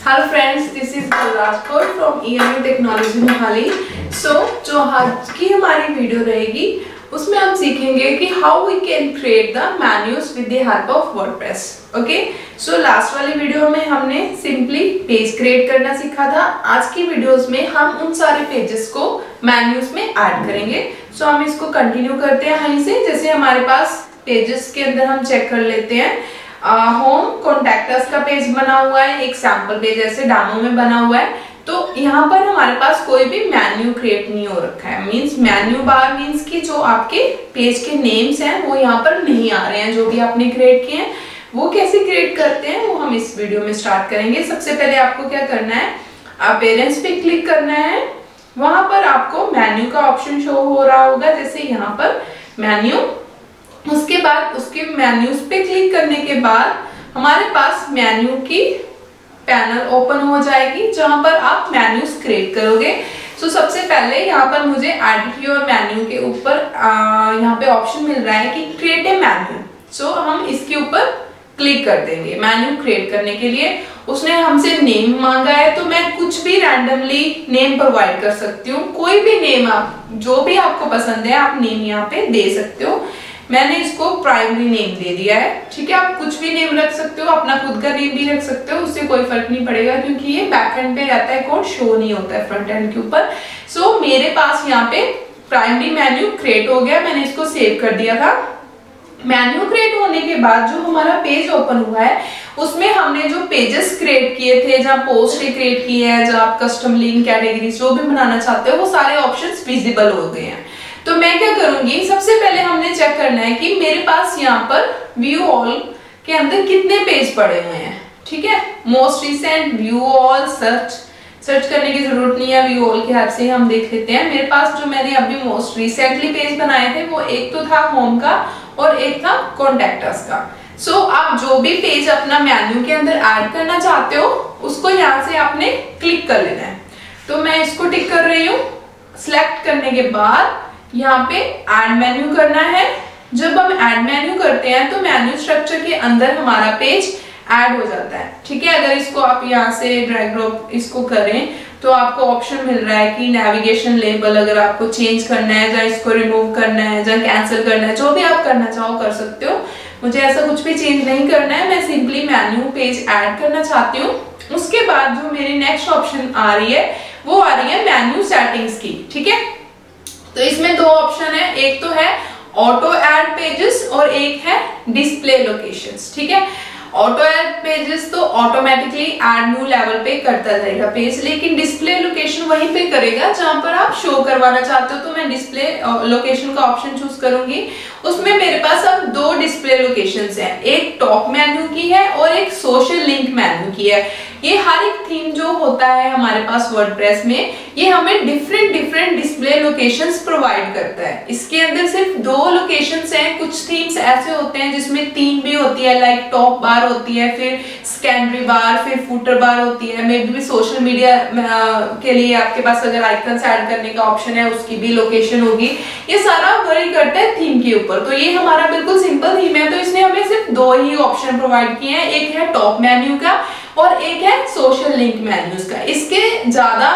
Hello friends, this is Balraj Kaur from EMU Technology Mohali. जो आज की हमारी वीडियो रहेगी उसमें हम सीखेंगे कि how we can create the menus with the help of WordPress. Okay, so last वाली वीडियो में हमने सिंपली पेज क्रिएट करना सीखा था. आज की वीडियोस में हम उन सारे पेजेस को मेन्यूज में ऐड करेंगे. सो हम इसको कंटिन्यू करते हैं वहीं से. जैसे हमारे पास पेजेस के अंदर हम चेक कर लेते हैं. होम कॉन्टैक्ट का पेज बना हुआ है, एक सैंपल पेज ऐसे डेमो में बना हुआ है. तो यहाँ पर हमारे पास कोई भी मेन्यू क्रिएट नहीं हो रखा है. मींस मेन्यू बार मींस कि जो आपके पेज के नेम्स हैं वो यहाँ पर नहीं आ रहे हैं. जो भी आपने क्रिएट किए हैं वो कैसे क्रिएट करते हैं वो हम इस वीडियो में स्टार्ट करेंगे. सबसे पहले आपको क्या करना है, अपीयरेंस पे क्लिक करना है. वहां पर आपको मेन्यू का ऑप्शन शो हो रहा होगा, जैसे यहाँ पर मेन्यू. उसके बाद उसके मेन्यूज पे क्लिक करने के बाद हमारे पास मेन्यू की पैनल ओपन हो जाएगी जहां पर आप मेन्यूज क्रिएट करोगे. सो सबसे पहले यहाँ पर मुझे एडिट योर मेन्यू के ऊपर यहाँ पे ऑप्शन मिल रहा है कि क्रिएट ए मेन्यू. सो हम इसके ऊपर क्लिक कर देंगे मेन्यू क्रिएट करने के लिए. उसने हमसे नेम मांगा है तो मैं कुछ भी रैंडमली नेम प्रोवाइड कर सकती हूँ. कोई भी नेम आप जो भी आपको पसंद है आप नेम यहाँ पे दे सकते हो. मैंने इसको प्राइमरी नेम दे दिया है. ठीक है, आप कुछ भी नेम रख सकते हो, अपना खुद का नेम भी रख सकते हो, उससे कोई फर्क नहीं पड़ेगा क्योंकि ये बैक एंड पे रहता है, कोड शो नहीं होता है फ्रंट एंड के ऊपर. सो मेरे पास यहाँ पे प्राइमरी मेन्यू क्रिएट हो गया. मैंने इसको सेव कर दिया था. मेन्यू क्रिएट होने के बाद जो हमारा पेज ओपन हुआ है उसमें हमने जो पेजेस क्रिएट किए थे, जहाँ पोस्ट क्रिएट किए हैं, जहाँ आप कस्टम लिंक कैटेगरीज जो भी बनाना चाहते हो वो सारे ऑप्शंस विजिबल हो गए हैं. तो मैं क्या करूंगी, सबसे पहले हमने चेक करना है कि मेरे पास यहाँ पर व्यू ऑल के अंदर कितने पेज पड़े हुए हैं. ठीक है, most recent, view all, search करने की जरूरत नहीं है. व्यू ऑल के हेल्प से हम देख लेते हैं. मेरे पास जो मैंने अभी मोस्ट रिसेंटली पेज बनाए थे वो एक तो था होम का और एक था कॉन्टैक्टर्स का. सो आप जो भी पेज अपना मेन्यू के अंदर ऐड करना चाहते हो उसको यहाँ से आपने क्लिक कर लेना है. तो मैं इसको टिक कर रही हूँ. सिलेक्ट करने के बाद यहाँ पे ऐड मेन्यू करना है. जब हम ऐड मेन्यू करते हैं तो मेन्यू स्ट्रक्चर के अंदर हमारा पेज ऐड हो जाता है. ठीक है, अगर इसको आप यहाँ से ड्रैग ड्रॉप इसको करें तो आपको ऑप्शन मिल रहा है कि नेविगेशन लेबल अगर आपको चेंज करना है, या इसको रिमूव करना है, या कैंसिल करना है, जो भी आप करना चाहो कर सकते हो. मुझे ऐसा कुछ भी चेंज नहीं करना है. मैं सिंपली मेन्यू पेज ऐड करना चाहती हूँ. उसके बाद जो मेरी नेक्स्ट ऑप्शन आ रही है वो आ रही है मेन्यू सेटिंग्स की. ठीक है, तो इसमें दो ऑप्शन है, एक तो है ऑटो ऐड पेजेस और एक है डिस्प्ले लोकेशंस. ठीक है, ऑटो ऐड पेजेस तो ऑटोमेटिकली ऐड न्यू लेवल पे करता जाएगा पेज, लेकिन डिस्प्ले लोकेशन वहीं पे करेगा जहां पर आप शो करवाना चाहते हो. तो मैं डिस्प्ले लोकेशन का ऑप्शन चूज करूंगी. उसमें मेरे पास अब दो डिस्प्ले लोकेशंस हैं, एक टॉप मेन्यू की है और एक सोशल लिंक मेन्यू की है. ये हर एक थीम जो होता है हमारे पास वर्डप्रेस में ये हमें डिफरेंट डिस्प्ले लोकेशंस प्रोवाइड करता है. इसके अंदर सिर्फ दो लोकेशंस हैं. कुछ थीम्स ऐसे होते हैं जिसमें तीन भी होती है, लाइक टॉप बार होती है, फिर सेकेंडरी बार, फिर फुटर बार होती है. मे बी सोशल मीडिया के लिए आपके पास अगर आइकन्स ऐड करने का ऑप्शन है उसकी भी लोकेशन होगी. ये सारा वरी करता है थीम के ऊपर. तो ये हमारा बिल्कुल सिंपल थीम है तो इसने हमें सिर्फ दो ही ऑप्शन प्रोवाइड किए हैं, एक है टॉप मेन्यू का और एक है सोशल लिंक मेन्यूज का. इसके ज्यादा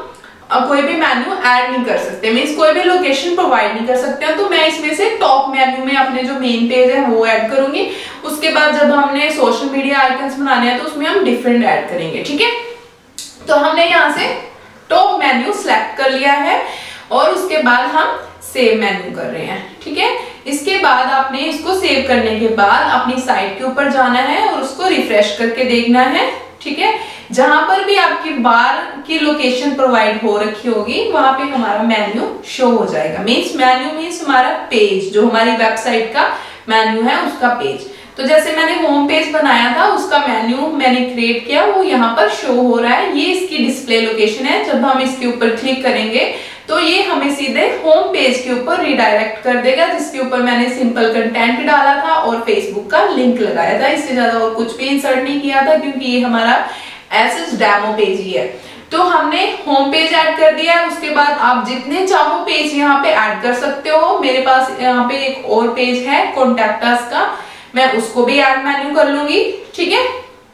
हम कोई भी मेन्यू ऐड नहीं कर सकते, मींस कोई भी लोकेशन प्रोवाइड नहीं कर सकते. तो मैं इसमें से टॉप मेन्यू में अपने जो मेन पेज है वो ऐड करूंगी. उसके बाद जब हमने सोशल मीडिया आइकन्स बनाने हैं तो उसमें हम डिफरेंट ऐड करेंगे. ठीक है, तो हमने यहाँ से टॉप मेन्यू सिलेक्ट कर लिया है और उसके बाद हम सेव मेन्यू कर रहे हैं. ठीक है, इसके बाद आपने इसको सेव करने के बाद अपनी साइट के ऊपर जाना है और उसको रिफ्रेश करके देखना है. ठीक है, जहां पर भी आपकी बार की लोकेशन प्रोवाइड हो रखी होगी वहां पे हमारा मेन्यू शो हो जाएगा. मींस मेन्यू मींस हमारा पेज जो हमारी वेबसाइट का मेन्यू है उसका पेज. तो जैसे मैंने होम पेज बनाया था उसका मेन्यू मैंने क्रिएट किया वो यहाँ पर शो हो रहा है. ये इसकी डिस्प्ले लोकेशन है. जब हम इसके ऊपर क्लिक करेंगे तो ये हमें सीधे होम पेज के ऊपर रिडायरेक्ट कर देगा जिसके ऊपर मैंने सिंपल कंटेंट डाला था और फेसबुक का लिंक लगाया था. इससे ज्यादा और कुछ भी इंसर्ट नहीं किया था क्योंकि ये हमारा एसएस डेमो पेज ही है. तो हमने होम पेज ऐड कर दिया है. उसके बाद आप जितने चाहो पेज यहाँ पे ऐड कर सकते हो. मेरे पास यहाँ पे एक और पेज है कॉन्टैक्टर्स का, मैं उसको भी ऐड मेन्यू कर लूंगी. ठीक है,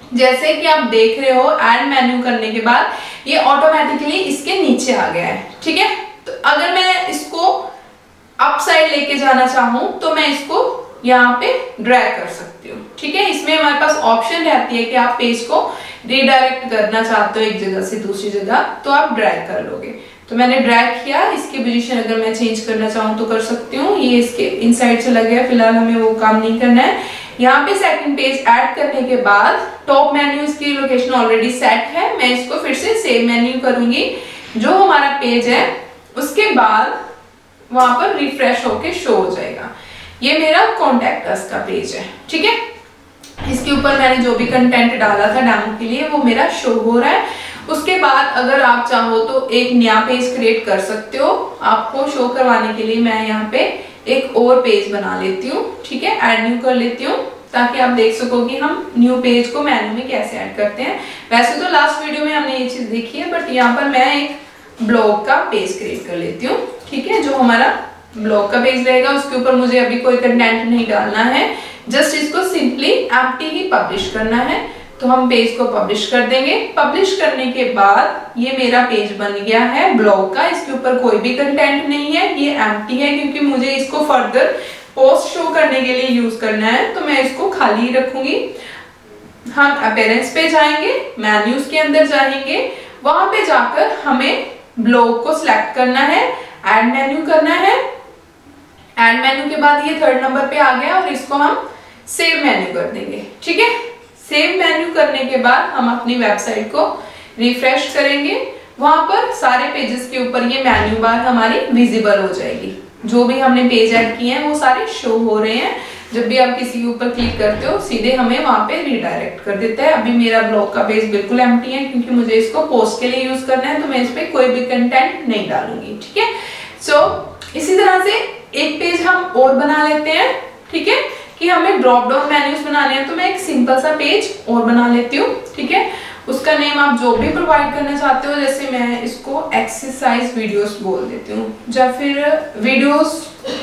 जैसे कि आप देख रहे हो ऐड मेन्यू करने के बाद ये ऑटोमेटिकली इसके नीचे आ गया है, ठीक है। तो अगर मैं इसको अप साइड लेके जाना चाहूं तो मैं इसको यहाँ पे ड्रैग कर सकती हूँ, ठीक है। इसमें हमारे पास ऑप्शन रहती है कि आप पेज को रीडायरेक्ट करना चाहते हो एक जगह से दूसरी जगह, तो आप ड्रैग कर लोगे। तो मैंने ड्रैग किया, इसकी पोजीशन अगर मैं चेंज करना चाहूँ तो कर सकती हूँ। ये इसके इनसाइड चला गया, फिलहाल हमें वो काम नहीं करना है। यहाँ पे सेकंड पेज ऐड करने के बाद टॉप मेन्यू की लोकेशन ऑलरेडी सेट है, मैं इसको फिर से सेव मेन्यू करूंगी। जो हमारा पेज है उसके बाद वहां पर रिफ्रेश होके शो हो जाएगा। ये मेरा कॉन्टैक्ट अस का पेज है, ठीक है। इसके ऊपर मैंने जो भी कंटेंट डाला था डेमो के लिए वो मेरा शो हो रहा है। उसके बाद अगर आप चाहो तो एक नया पेज क्रिएट कर सकते हो। आपको शो करवाने के लिए मैं यहाँ पे एक और पेज बना लेती हूँ, ठीक है। ऐड न्यू कर लेती हूँ ताकि आप देख सको कि हम न्यू पेज को मेन्यू में कैसे ऐड करते हैं। वैसे तो लास्ट वीडियो में हमने ये चीज देखी है, बट यहाँ पर मैं एक ब्लॉग का पेज क्रिएट कर लेती हूँ, ठीक है। जो हमारा ब्लॉग का पेज रहेगा उसके ऊपर मुझे अभी कोई कंटेंट नहीं डालना है, जस्ट इसको सिंपली एम्प्टी ही पब्लिश करना है। तो हम पेज को पब्लिश कर देंगे। पब्लिश करने के बाद ये मेरा पेज बन गया है ब्लॉग का। इसके ऊपर कोई भी कंटेंट नहीं है, ये एम्प्टी है क्योंकि मुझे इसको फर्दर पोस्ट शो करने के लिए यूज करना है, तो मैं इसको खाली रखूंगी। हम अपीयरेंस पे जाएंगे, मेन्यूज के अंदर जाएंगे, वहां पे जाकर हमें ब्लॉग को सिलेक्ट करना है, ऐड मेन्यू करना है। ऐड मेन्यू के बाद ये थर्ड नंबर पे आ गया और इसको हम सेव मेन्यू कर देंगे, ठीक है। सेव मेन्यू करने के बाद हम अपनी वेबसाइट को रिफ्रेश करेंगे। वहां पर सारे पेजेस के ऊपर ये मेन्यू बार हमारी विजिबल हो जाएगी। जो भी हमने पेज ऐड किए हैं वो सारे शो हो रहे हैं। जब भी आप किसी के ऊपर क्लिक करते हो सीधे हमें वहां पे रिडायरेक्ट कर देता है। अभी मेरा ब्लॉग का पेज बिल्कुल एम्प्टी है क्योंकि मुझे इसको पोस्ट के लिए यूज करना है, तो मैं इस पे कोई भी कंटेंट नहीं डालूंगी, ठीक है। सो इसी तरह से एक पेज हम और बना लेते हैं, ठीक है। कि हमें ड्रॉप डाउन मेन्यूज बनाने हैं तो मैं एक सिंपल सा पेज और बना लेती हूँ, ठीक है। उसका नेम आप जो भी प्रोवाइड करना चाहते हो, जैसे मैं इसको एक्सरसाइज वीडियोस बोल देती हूँ या फिर वीडियोस,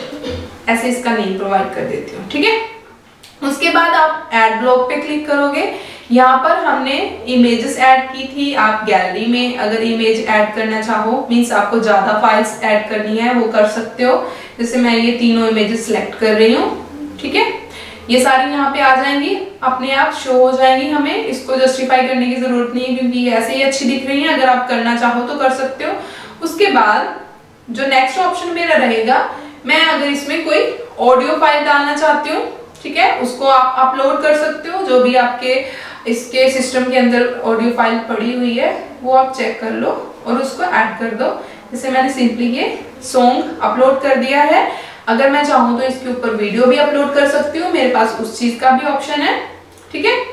ऐसे इसका नेम प्रोवाइड कर देती हूँ, ठीक है। उसके बाद आप ऐड ब्लॉग पे क्लिक करोगे। यहाँ पर हमने इमेजेस ऐड की थी। आप गैलरी में अगर इमेज ऐड करना चाहो, मीन्स आपको ज्यादा फाइल्स ऐड करनी है, वो कर सकते हो। जैसे मैं ये तीनों इमेजेस सिलेक्ट कर रही हूँ, ठीक है। ये सारी यहाँ पे आ जाएंगी, अपने आप शो हो जाएंगी। हमें इसको जस्टिफाई करने की जरूरत नहीं है क्योंकि ये ऐसे ही अच्छी दिख रही है। अगर आप करना चाहो तो कर सकते हो। उसके बाद जो नेक्स्ट ऑप्शन मेरा रहेगा, मैं अगर इसमें कोई ऑडियो फाइल डालना चाहती हूँ, ठीक है, उसको आप अपलोड कर सकते हो। जो भी आपके इसके सिस्टम के अंदर ऑडियो फाइल पड़ी हुई है वो आप चेक कर लो और उसको ऐड कर दो। जैसे मैंने सिंपली ये सॉन्ग अपलोड कर दिया है। अगर मैं चाहूँ तो इसके ऊपर वीडियो भी अपलोड कर सकती हूँ, मेरे पास उस चीज का भी ऑप्शन है, ठीक है।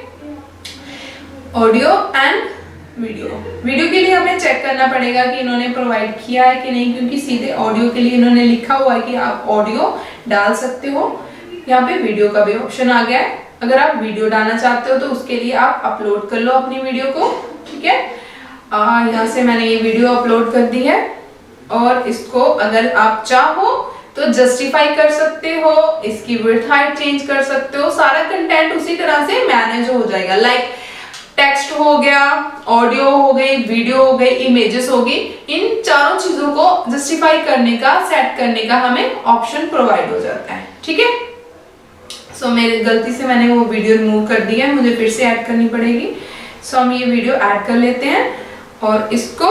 ऑडियो एंड वीडियो के लिए हमें चेक करना पड़ेगा कि इन्होंने प्रोवाइड किया है कि नहीं, क्योंकि सीधे ऑडियो के लिए इन्होंने लिखा हुआ है कि आप ऑडियो डाल सकते हो। यहाँ पे वीडियो का भी ऑप्शन आ गया है। अगर आप वीडियो डालना चाहते हो तो उसके लिए आप अपलोड कर लो अपनी वीडियो को, ठीक है। यहाँ से मैंने ये वीडियो अपलोड कर दी है और इसको अगर आप चाहो तो जस्टिफाई कर सकते हो, इसकी विड्थ हाइट चेंज कर सकते हो। सारा कंटेंट उसी तरह से मैनेज हो जाएगा। लाइक टेक्स्ट हो गया, ऑडियो हो गई, वीडियो हो गई, इमेजेस होगी। इन चारों चीजों को जस्टिफाई करने का, सेट करने का हमें ऑप्शन प्रोवाइड हो जाता है, ठीक है। सो मेरी गलती से मैंने वो वीडियो रिमूव कर दी है, मुझे फिर से ऐड करनी पड़ेगी। सो हम ये वीडियो ऐड कर लेते हैं और इसको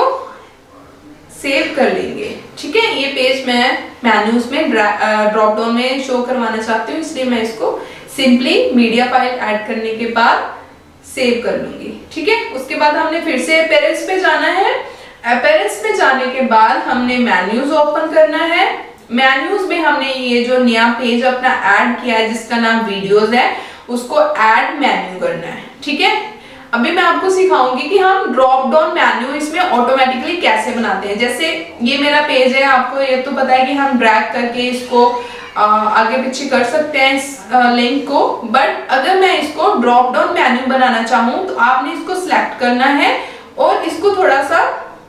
सेव कर लेंगे, ठीक है। ये पेज मैं मेन्यूज में ड्रॉप डाउन में शो करवाना चाहती हूँ, इसलिए मैं इसको सिंपली मीडिया फाइल ऐड करने के बाद सेव कर लूंगी, ठीक है। उसके बाद हमने फिर से अपीयरेंस पे जाना है। अपीयरेंस पे जाने के बाद हमने मेन्यूज ओपन करना है। मेन्यूज में हमने ये जो नया पेज अपना ऐड किया है जिसका नाम वीडियोस है, उसको ऐड मेन्यू करना है, ठीक है। अभी मैं आपको सिखाऊंगी कि हम ड्रॉप डाउन मेन्यू इसमें ऑटोमेटिकली कैसे बनाते हैं। जैसे ये मेरा पेज है, आपको ये तो पता है कि हम ड्रैग करके इसको आगे पीछे कर सकते हैं इस लिंक को। बट अगर मैं इसको ड्रॉप डाउन मेन्यू बनाना चाहूँ तो आपने इसको सिलेक्ट करना है और इसको थोड़ा सा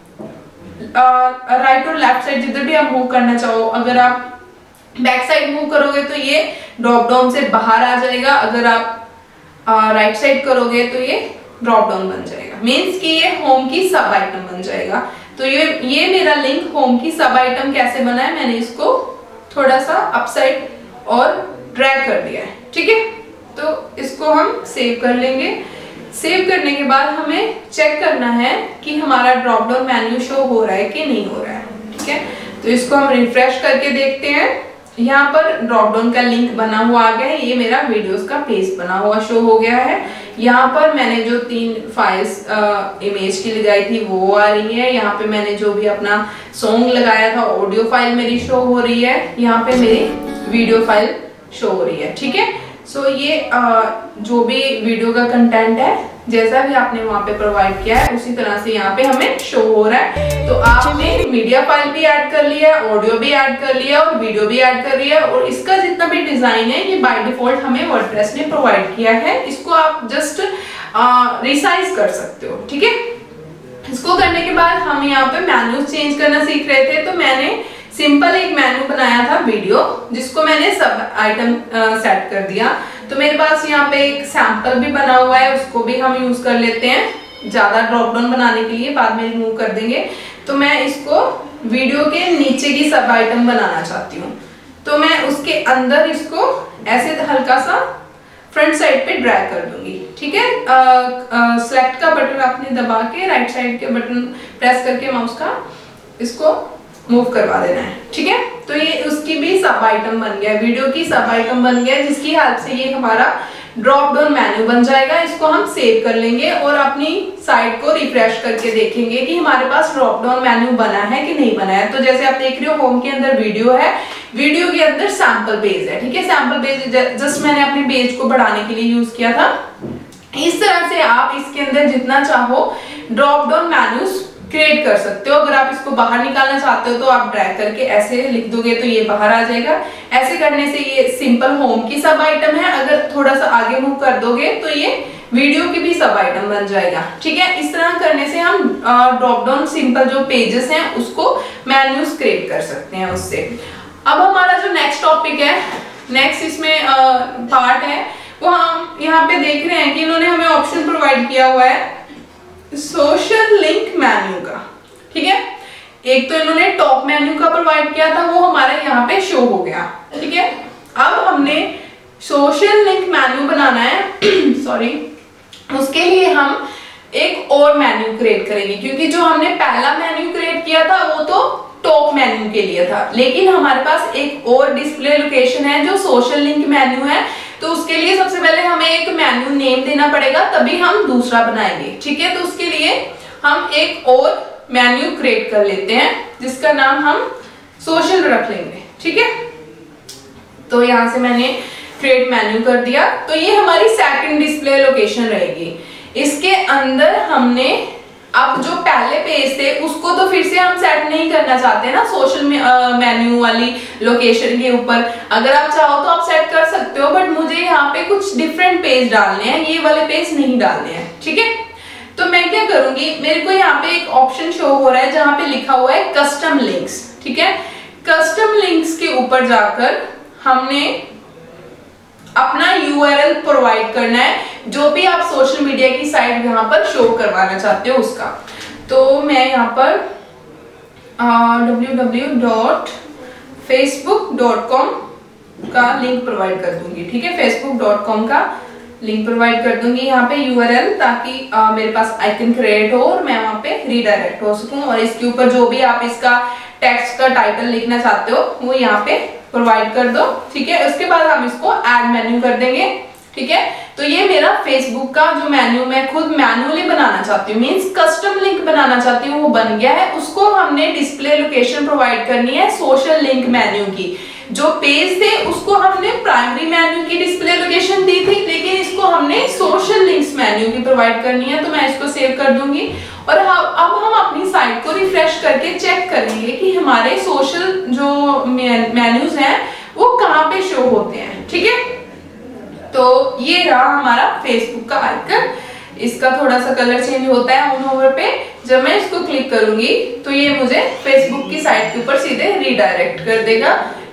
राइट और लेफ्ट साइड जिधर भी आप मूव करना चाहो। अगर आप बैक साइड मूव करोगे तो ये ड्रॉप डाउन से बाहर आ जाएगा। अगर आप राइट साइड करोगे तो ये ड्रॉप डाउन बन जाएगा, मीन्स कि ये होम की सब आइटम बन जाएगा। तो ये मेरा लिंक होम की सब आइटम कैसे बना है, मैंने इसको थोड़ा सा अपसाइड और ड्रैग कर दिया है, ठीक है। तो इसको हम सेव कर लेंगे। सेव करने के बाद हमें चेक करना है कि हमारा ड्रॉप डाउन मेन्यू शो हो रहा है कि नहीं हो रहा है, ठीक है। तो इसको हम रिफ्रेश करके देखते हैं। यहाँ पर ड्रॉप डाउन का लिंक बना हुआ आ गया है, ये मेरा वीडियोस का पेज बना हुआ शो हो गया है। यहाँ पर मैंने जो 3 फाइल्स इमेज की लगाई थी वो आ रही है। यहाँ पे मैंने जो भी अपना सॉन्ग लगाया था ऑडियो फाइल मेरी शो हो रही है। यहाँ पे मेरी वीडियो फाइल शो हो रही है, ठीक है। सो ये जो भी वीडियो का कंटेंट है जैसा भी आपने वहाँ पे प्रोवाइड किया है उसी तरह से यहाँ पे हमें शो हो रहा है। तो आपने मीडिया फाइल भी ऐड कर लिया, ऑडियो भी ऐड कर लिया और वीडियो भी ऐड कर लिया, और इसका जितना भी डिजाइन है ये बाय डिफॉल्ट हमें वर्डप्रेस ने प्रोवाइड किया है। इसको आप जस्ट रिसाइज कर सकते हो, ठीक है। इसको करने के बाद हम यहाँ पे मेन्यू चेंज करना सीख रहे थे। तो मैंने सिंपल एक मेन्यू बनाया था वीडियो, जिसको मैंने सब आइटम सेट कर दिया। तो मेरे पास यहाँ पे एक सैंपल भी बना हुआ है, उसको भी हम यूज कर लेते हैं ज्यादा ड्रॉप डाउन बनाने के लिए, बाद में रिमूव कर देंगे। तो मैं इसको वीडियो के नीचे की सब आइटम बनाना चाहती हूँ, तो मैं उसके अंदर इसको ऐसे हल्का सा फ्रंट साइड पे ड्रैग कर दूंगी, ठीक है। सेलेक्ट का बटन आपने दबा के राइट साइड के बटन प्रेस करके माउस का इसको मूव करवा देना है, ठीक है। तो ये उसकी भी सब आइटम बन गया, वीडियो की सब आइटम बन गया, जिसकी हेल्प से ये हमारा ड्रॉप डाउन मेन्यू बन जाएगा। इसको हम सेव कर लेंगे और अपनी साइट को रिफ्रेश करके देखेंगे कि हमारे पास ड्रॉप डाउन मेन्यू बना है कि नहीं बना है। तो जैसे आप देख रहे हो होम के अंदर वीडियो है, वीडियो के अंदर सैंपल पेज है, ठीक है। सैंपल पेज जस्ट मैंने अपने पेज को बढ़ाने के लिए यूज किया था। इस तरह से आप इसके अंदर जितना चाहो ड्रॉप डाउन मेन्यूज क्रिएट कर सकते हो। अगर आप इसको बाहर निकालना चाहते हो तो आप ड्रैग करके ऐसे लिख दोगे तो ये बाहर आ जाएगा। ऐसे करने से ये सिंपल होम की सब आइटम है, अगर थोड़ा सा आगे मूव कर दोगे तो ये वीडियो की भी सब आइटम बन जाएगा, ठीक है। इस तरह करने से हम ड्रॉप डाउन सिंपल जो पेजेस हैं उसको मेन्यूज क्रिएट कर सकते हैं उससे। अब हमारा जो नेक्स्ट टॉपिक है, नेक्स्ट इसमें पार्ट है, वो हम यहाँ पे देख रहे हैं कि इन्होंने हमें ऑप्शन प्रोवाइड किया हुआ है सोशल लिंक मेन्यू का, ठीक है। एक तो इन्होंने टॉप मेन्यू का प्रोवाइड किया था, वो हमारे यहाँ पे शो हो गया, ठीक है। अब हमने सोशल लिंक मेन्यू बनाना है सॉरी, उसके लिए हम एक और मेन्यू क्रिएट करेंगे, क्योंकि जो हमने पहला मेन्यू क्रिएट किया था वो तो टॉप मेन्यू के लिए था, लेकिन हमारे पास एक और डिस्प्ले लोकेशन है जो सोशल लिंक मेन्यू है। तो उसके लिए सबसे पहले हमें एक मेन्यू नेम देना पड़ेगा, तभी हम दूसरा बनाएंगे, ठीक है। तो उसके लिए हम एक और मेन्यू क्रिएट कर लेते हैं जिसका नाम हम सोशल रख लेंगे, ठीक है। तो यहां से मैंने क्रिएट मेन्यू कर दिया। तो ये हमारी सेकंड डिस्प्ले लोकेशन रहेगी। इसके अंदर हमने अब जो पहले पेज थे उसको तो फिर से हम सेट नहीं करना चाहते ना सोशल मेन्यू वाली लोकेशन के ऊपर। अगर आप चाहो तो आप सेट कर सकते हो, बट मुझे यहाँ पे कुछ डिफरेंट पेज डालने हैं, ये वाले पेज नहीं डालने हैं, ठीक है। तो मैं क्या करूंगी, मेरे को यहाँ पे एक ऑप्शन शो हो रहा है जहां पे लिखा हुआ है कस्टम लिंक्स, ठीक है। कस्टम लिंक्स के ऊपर जाकर हमने अपना URL प्रोवाइड करना है, जो भी आप सोशल मीडिया की साइट यहाँ पर शो करवाना चाहते हो उसका। तो मैं यहाँ पर www.facebook.com का लिंक प्रोवाइड कर दूंगी, ठीक है। facebook.com का लिंक प्रोवाइड कर दूंगी यहाँ पे URL, ताकि मेरे पास आइकन क्रिएट हो और मैं वहाँ पे रीडायरेक्ट हो सकूं। और इसके ऊपर जो भी आप इसका टेक्स्ट का टाइटल लिखना चाहते हो वो यहाँ पे प्रोवाइड कर दो, ठीक है। उसके बाद हम इसको ऐड मेन्यू कर देंगे, ठीक है। तो ये मेरा फेसबुक का जो मेन्यू मैं खुद मैन्युअली बनाना चाहती हूँ, मींस कस्टम लिंक बनाना चाहती हूँ, वो बन गया है। उसको हमने डिस्प्ले लोकेशन प्रोवाइड करनी है सोशल लिंक मेन्यू की। जो पेज थे उसको हमने प्राइमरी मेन्यू की डिस्प्ले लोकेशन दी थी, लेकिन इसको हमने सोशल लिंक्स मेन्यू की प्रोवाइड करनी है। तो मैं इसको सेव कर दूंगी और अब हम अपनी साइट को रिफ्रेश करके चेक करेंगे कि हमारे सोशल जो मेन्यूज हैं वो कहाँ पे शो होते हैं, ठीक है। तो ये रहा हमारा फेसबुक का आइकन। इसका थोड़ा सा कलर चेंज होता है ऑन ओवर पे। जब मैं इसको क्लिक करूंगी तो ये मुझे फेसबुक की साइट के ऊपर सीधे रीडायरेक्ट कर देगा,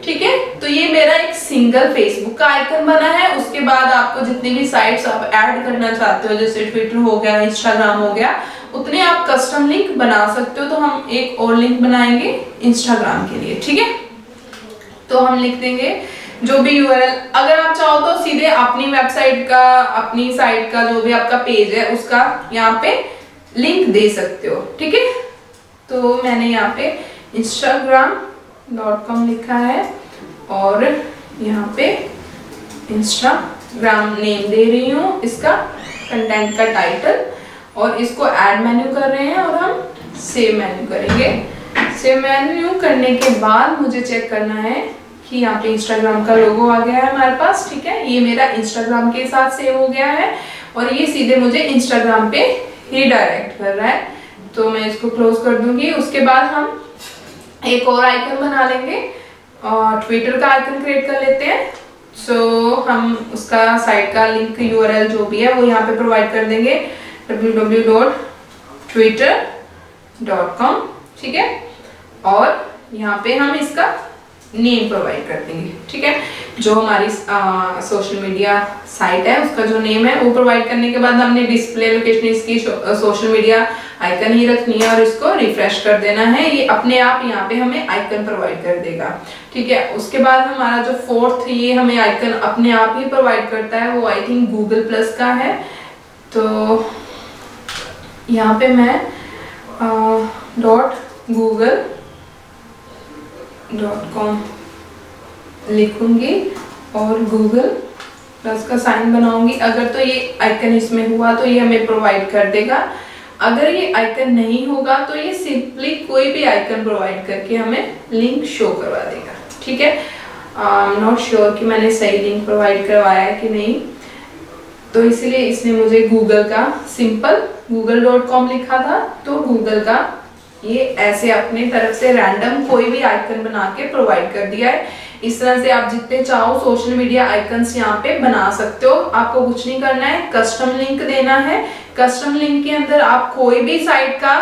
ठीक है। तो ये मेरा एक सिंगल फेसबुक का आइकन बना है। उसके बाद आपको जितनी भी साइट्स आप ऐड करना चाहते हो, जैसे ट्विटर हो गया, इंस्टाग्राम हो गया, उतने आप कस्टम लिंक बना सकते हो। तो हम एक और लिंक बनाएंगे इंस्टाग्राम के लिए, ठीक है। तो हम लिख देंगे जो भी यूआरएल, अगर आप चाहो तो सीधे अपनी वेबसाइट का, अपनी साइट का जो भी आपका पेज है उसका यहाँ पे लिंक दे सकते हो, ठीक है। तो मैंने यहाँ पे instagram.com लिखा है और यहाँ पे इंस्टाग्राम नेम दे रही हूँ, इसका कंटेंट का टाइटल, और इसको ऐड मेन्यू कर रहे हैं और हम सेव मेन्यू करेंगे। सेव मेन्यू करने के बाद मुझे चेक करना है कि यहाँ पे इंस्टाग्राम का लोगो आ गया है हमारे पास, ठीक है। ये मेरा इंस्टाग्राम के साथ सेव हो गया है और ये सीधे मुझे इंस्टाग्राम पे रीडायरेक्ट कर रहा है। तो मैं इसको क्लोज कर दूंगी। उसके बाद हम एक और आइकन बना लेंगे और ट्विटर का आइकन क्रिएट कर लेते हैं। सो हम उसका साइट का लिंक यूआरएल जो भी है वो यहाँ पे प्रोवाइड कर देंगे, www.twitter.com, ठीक है। और यहाँ पे हम इसका नेम प्रोवाइड कर देंगे, ठीक है। जो हमारी सोशल मीडिया साइट है उसका जो नेम है वो प्रोवाइड करने के बाद हमने डिस्प्ले लोकेशन इसकी सोशल मीडिया आइकन ही रखनी है और इसको रिफ्रेश कर देना है। ये अपने आप यहाँ पे हमें आइकन प्रोवाइड कर देगा, ठीक है। उसके बाद हमारा जो फोर्थ ये हमें आइकन अपने आप ही प्रोवाइड करता है, वो आई थिंक गूगल प्लस का है। तो यहाँ पे मैं .google.com लिखूंगी और गूगल प्लस का साइन बनाऊंगी। अगर तो ये आइकन इसमें हुआ तो ये हमें प्रोवाइड कर देगा, अगर ये आइकन नहीं होगा तो ये सिंपली कोई भी आइकन प्रोवाइड करके हमें लिंक शो करवा देगा, ठीक है। आई एम नॉट श्योर कि मैंने सही लिंक प्रोवाइड करवाया है कि नहीं, तो इसलिए इसने मुझे गूगल का सिंपल google.com लिखा था, तो गूगल का ये ऐसे अपने तरफ से रैंडम कोई भी आइकन बना के प्रोवाइड कर दिया है। इस तरह से आप जितने चाहो सोशल मीडिया आइकन्स यहाँ पे बना सकते हो। आपको कुछ नहीं करना है, कस्टम लिंक देना है। कस्टम लिंक के अंदर आप कोई भी साइट का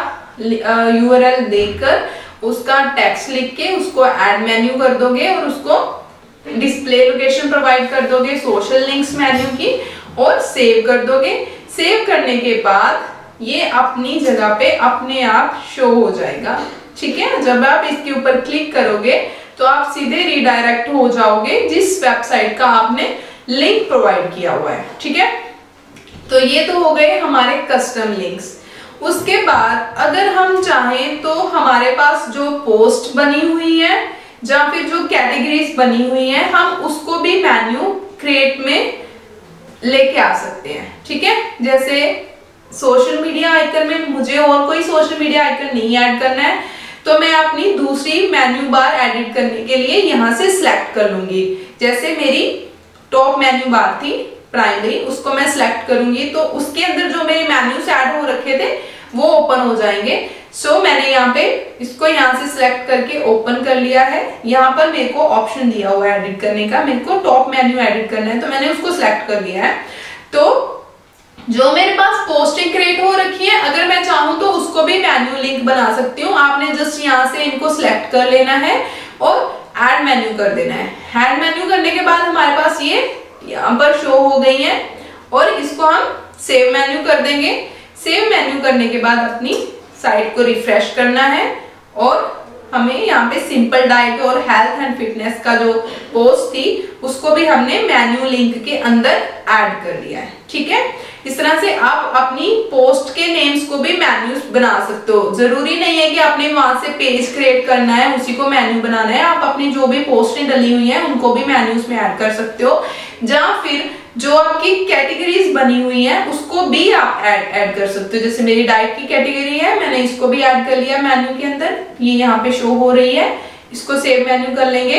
यूआरएल देकर उसका टेक्स्ट लिख के उसको ऐड मेन्यू कर दोगे और उसको डिस्प्ले लोकेशन प्रोवाइड कर दोगे सोशल लिंक्स मेन्यू की और सेव कर दोगे। सेव करने के बाद ये अपनी जगह पे अपने आप शो हो जाएगा, ठीक है। जब आप इसके ऊपर क्लिक करोगे तो आप सीधे रीडायरेक्ट हो जाओगे जिस वेबसाइट का आपने लिंक प्रोवाइड किया हुआ है, ठीक है। तो ये तो हो गए हमारे कस्टम लिंक्स। उसके बाद अगर हम चाहें तो हमारे पास जो पोस्ट बनी हुई है या फिर जो कैटेगरीज बनी हुई है हम उसको भी मेन्यू क्रिएट में लेके आ सकते हैं, ठीक है। जैसे सोशल मीडिया आइकन में मुझे और कोई सोशल मीडिया आइकन नहीं ऐड करना है, तो मैं अपनी दूसरी मेन्यू बार एडिट करने के लिए यहाँ से सिलेक्ट कर लूंगी। जैसे मेरी टॉप मेन्यू बार थी प्राइमरी, उसको मैं सिलेक्ट करूंगी तो उसके अंदर जो मेरे मेन्यूज ऐड हो रखे थे वो ओपन हो जाएंगे। सो मैंने यहाँ पे इसको यहाँ से सिलेक्ट करके ओपन कर लिया है। यहाँ पर मेरे को ऑप्शन दिया हुआ है एडिट करने का, मेरे को टॉप मेन्यू एडिट करना है तो मैंने उसको सिलेक्ट कर लिया है। तो जो मेरे पास पोस्टिंग क्रिएट हो रखी है अगर मैं चाहूँ तो उसको भी मेन्यू लिंक बना सकती हूँ। आपने जस्ट यहाँ से इनको सिलेक्ट कर लेना है और ऐड मेन्यू कर देना है। ऐड मेन्यू करने के बाद हमारे पास ये यहाँ पर शो हो गई है और इसको हम सेव मेन्यू कर देंगे। सेव मेन्यू करने के बाद अपनी साइट को रिफ्रेश करना है और हमें यहाँ पे सिंपल डाइट और हेल्थ एंड फिटनेस का जो पोस्ट थी उसको भी हमने मेन्यू लिंक के अंदर ऐड कर लिया है, ठीक है। इस तरह से आप अपनी पोस्ट के नेम्स को भी मेन्यूज बना सकते हो। जरूरी नहीं है कि आपने वहां से पेज क्रिएट करना है उसी को मेन्यू बनाना है। आप अपनी जो भी पोस्टें डली हुई हैं उनको भी मेन्यूज में ऐड कर सकते हो, या फिर जो आपकी कैटेगरीज बनी हुई है उसको भी आप ऐड कर सकते हो। जैसे मेरी डाइट की कैटेगरी है, मैंने इसको भी ऐड कर लिया मेन्यू के अंदर, ये यहाँ पे शो हो रही है। इसको सेव मेन्यू कर लेंगे,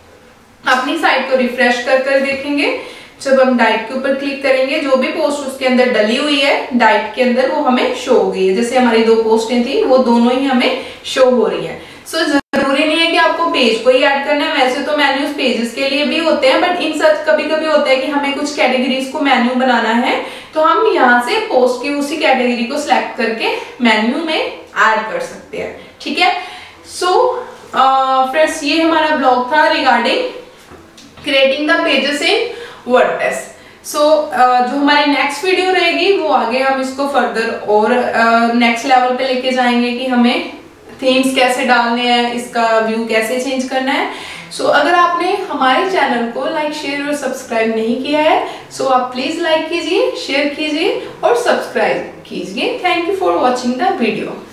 अपनी साइट को रिफ्रेश कर देखेंगे। जब हम डाइट के ऊपर क्लिक करेंगे जो भी पोस्ट उसके अंदर डली हुई है डाइट के अंदर वो हमें शो हो गई है। जैसे हमारी 2 पोस्टें थी वो दोनों ही हमें शो हो रही है। सो जरूरी नहीं है कि आपको पेज को ही ऐड करना है, वैसे तो मेन्यूज पेजेस के लिए भी होते हैं, बट इन सच कभी कभी होता है कि हमें कुछ कैटेगरीज को मेन्यू बनाना है तो हम यहाँ से पोस्ट की उसी कैटेगरी को सिलेक्ट करके मेन्यू में ऐड कर सकते हैं, ठीक है। सो फ्रेंड्स ये हमारा ब्लॉग था regarding creating the pages in WordPress. So जो हमारी नेक्स्ट वीडियो रहेगी वो आगे हम इसको फर्दर और नेक्स्ट लेवल पे लेके जाएंगे कि हमें थीम्स कैसे डालने हैं, इसका व्यू कैसे चेंज करना है। सो अगर आपने हमारे चैनल को लाइक शेयर और सब्सक्राइब नहीं किया है सो आप प्लीज लाइक कीजिए, शेयर कीजिए और सब्सक्राइब कीजिए। Thank you for watching the video.